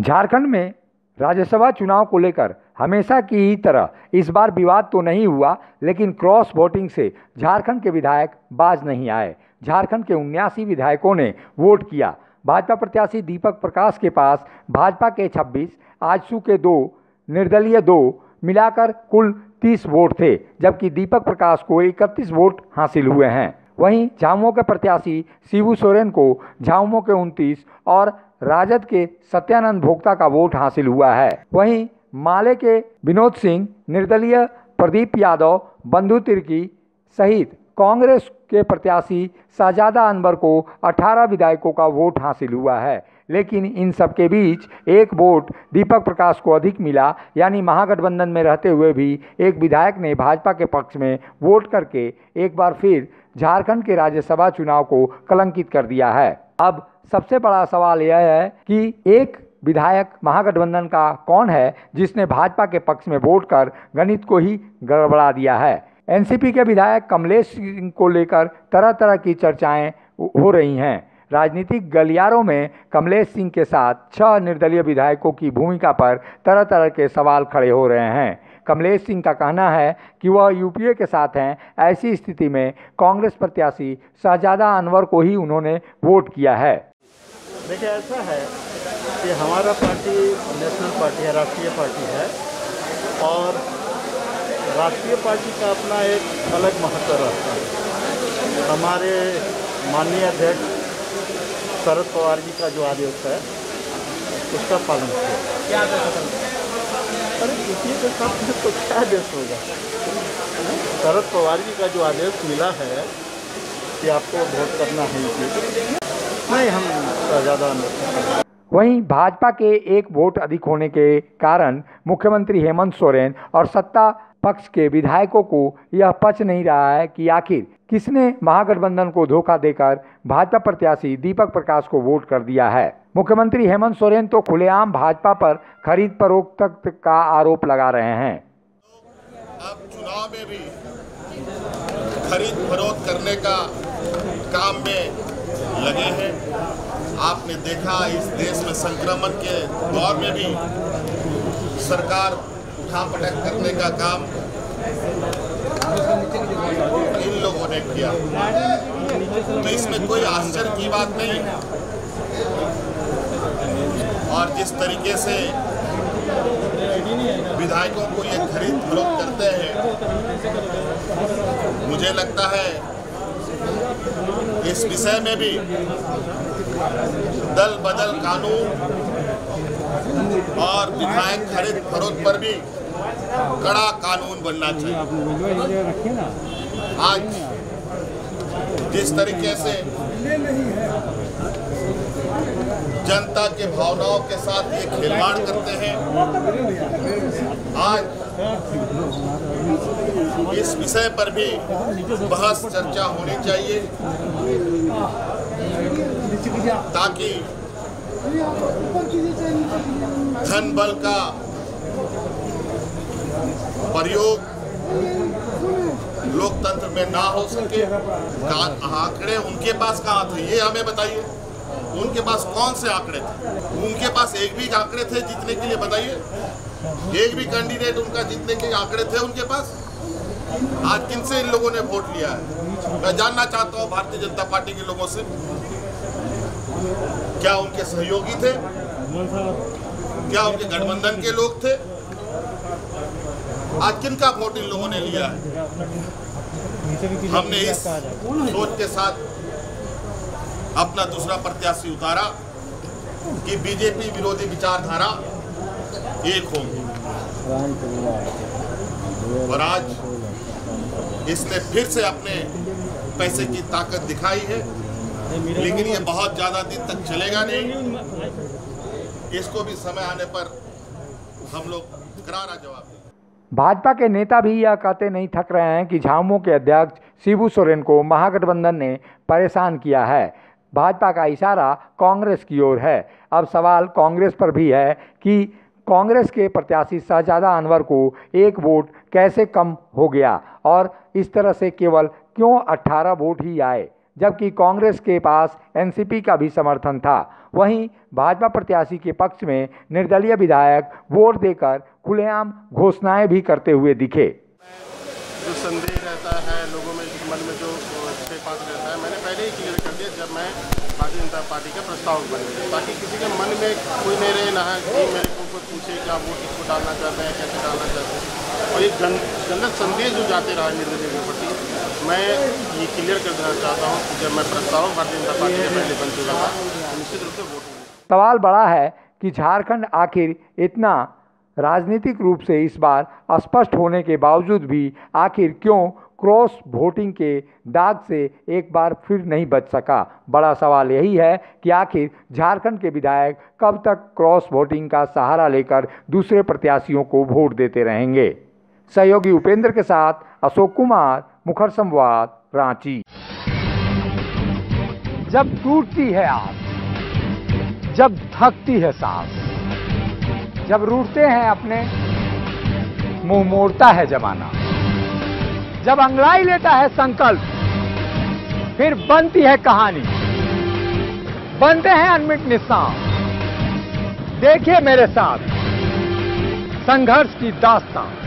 झारखंड में राज्यसभा चुनाव को लेकर हमेशा की ही तरह इस बार विवाद तो नहीं हुआ, लेकिन क्रॉस वोटिंग से झारखंड के विधायक बाज नहीं आए। झारखंड के 79 विधायकों ने वोट किया। भाजपा प्रत्याशी दीपक प्रकाश के पास भाजपा के 26, आजसू के 2, निर्दलीय 2 मिलाकर कुल 30 वोट थे, जबकि दीपक प्रकाश को 31 वोट हासिल हुए हैं। वहीं झामुमो के प्रत्याशी शिबू सोरेन को झामुमो के 29 और राजद के सत्यानंद भोक्ता का वोट हासिल हुआ है। वहीं माले के विनोद सिंह, निर्दलीय प्रदीप यादव, बंधु तिर्की सहित कांग्रेस के प्रत्याशी शहजादा अनवर को 18 विधायकों का वोट हासिल हुआ है। लेकिन इन सबके बीच एक वोट दीपक प्रकाश को अधिक मिला, यानी महागठबंधन में रहते हुए भी एक विधायक ने भाजपा के पक्ष में वोट करके एक बार फिर झारखंड के राज्यसभा चुनाव को कलंकित कर दिया है। अब सबसे बड़ा सवाल यह है कि एक विधायक महागठबंधन का कौन है जिसने भाजपा के पक्ष में वोट कर गणित को ही गड़बड़ा दिया है। एनसीपी के विधायक कमलेश सिंह को लेकर तरह तरह की चर्चाएं हो रही हैं। राजनीतिक गलियारों में कमलेश सिंह के साथ 6 निर्दलीय विधायकों की भूमिका पर तरह तरह के सवाल खड़े हो रहे हैं। कमलेश सिंह का कहना है कि वह यूपीए के साथ हैं। ऐसी स्थिति में कांग्रेस प्रत्याशी शहजादा अनवर को ही उन्होंने वोट किया है। देखिए, ऐसा है कि हमारा पार्टी नेशनल पार्टी है, राष्ट्रीय पार्टी है, और राष्ट्रीय पार्टी का अपना एक अलग महत्व रहता है। हमारे माननीय अध्यक्ष शरद पवार जी का जो आदेश है उसका पालन किया। अरे किसी के साथ में तो क्या आदेश होगा। शरद पवार जी का जो आदेश मिला है कि आपको वोट करना है, नहीं, हम ज़्यादा नहीं। वहीं भाजपा के एक वोट अधिक होने के कारण मुख्यमंत्री हेमंत सोरेन और सत्ता पक्ष के विधायकों को यह पच नहीं रहा है कि आखिर किसने महागठबंधन को धोखा देकर भाजपा प्रत्याशी दीपक प्रकाश को वोट कर दिया है। मुख्यमंत्री हेमंत सोरेन तो खुलेआम भाजपा पर खरीद फरोख्त का आरोप लगा रहे हैं। अब चुनाव में भी खरीद फरोख्त करने का काम में लगे हैं। आपने देखा इस देश में संक्रमण के दौर में भी सरकार उठापटक करने का काम इन लोगों ने किया, तो इसमें कोई आश्चर्य की बात नहीं है। और जिस तरीके से विधायकों को ये खरीद फरोख्त करते हैं, मुझे लगता है इस विषय में भी दल बदल कानून और विधायक खरीद फरोख्त पर भी कड़ा कानून बनना चाहिए। आज जिस तरीके से जनता के भावनाओं के साथ ये खिलवाड़ करते हैं, आज इस विषय पर भी बहस चर्चा होनी चाहिए, ताकि धन बल का प्रयोग लोकतंत्र में ना हो सके। आंकड़े उनके पास कहाँ थे, ये हमें बताइए। उनके पास कौन से आंकड़े थे? उनके पास एक भी आंकड़े थे जीतने के लिए? बताइए, एक भी कैंडिडेट उनका जीतने के आंकड़े थे उनके पास? आज किनसे इन लोगों ने वोट लिया है? मैं जानना चाहता हूँ भारतीय जनता पार्टी के लोगों से, क्या उनके सहयोगी थे? क्या उनके गठबंधन के लोग थे? आज किनका वोट इन लोगों ने लिया है? हमने इस सोच के साथ अपना दूसरा प्रत्याशी उतारा कि बीजेपी विरोधी विचारधारा एक होगी, और आज इसने फिर से अपने पैसे की ताकत दिखाई है। लेकिन ये बहुत ज़्यादा दिन तक चलेगा नहीं। इसको भी समय आने पर हम लोग करारा जवाब देंगे। भाजपा के नेता भी यह कहते नहीं थक रहे हैं कि झामुमो के अध्यक्ष शिबू सोरेन को महागठबंधन ने परेशान किया है। भाजपा का इशारा कांग्रेस की ओर है। अब सवाल कांग्रेस पर भी है कि कांग्रेस के प्रत्याशी शहजादा अनवर को एक वोट कैसे कम हो गया और इस तरह से केवल क्यों 18 वोट ही आए। जबकि कांग्रेस के पास एनसीपी का भी समर्थन था। वहीं भाजपा प्रत्याशी के पक्ष में निर्दलीय विधायक वोट देकर खुलेआम घोषणाएं भी करते हुए दिखे। जो संदेह रहता है लोगों में, मन में जो छेपात रहता है, मैंने पहले ही क्लियर कर दिया जब मैं भारतीय जनता पार्टी का प्रस्ताव बन गया, ताकि किसी के मन में कोई नहीं रहे ना कि मेरे को कोई पूछे कि आप वोट किसको डालना चाहते हैं, कैसे डालना चाहते हैं, और एक गलत संदेश जो जाते रहा निर्दलीय के प्रति, मैं ये क्लियर कर देना चाहता हूँ कि जब मैं प्रस्ताव भारतीय जनता पार्टी के पहले बन चुका था, निश्चित रूप से वोट। सवाल बड़ा है कि झारखंड आखिर इतना राजनीतिक रूप से इस बार स्पष्ट होने के बावजूद भी आखिर क्यों क्रॉस वोटिंग के दाग से एक बार फिर नहीं बच सका। बड़ा सवाल यही है कि आखिर झारखंड के विधायक कब तक क्रॉस वोटिंग का सहारा लेकर दूसरे प्रत्याशियों को वोट देते रहेंगे। सहयोगी उपेंद्र के साथ अशोक कुमार, मुखर संवाद, रांची। जब टूटती है आस, जब थकती है सांस, जब रूठते हैं अपने, मुंह मोड़ता है जमाना, जब अंगड़ाई लेता है संकल्प, फिर बनती है कहानी, बनते हैं अनमिट निशान। देखिए मेरे साथ संघर्ष की दास्तान।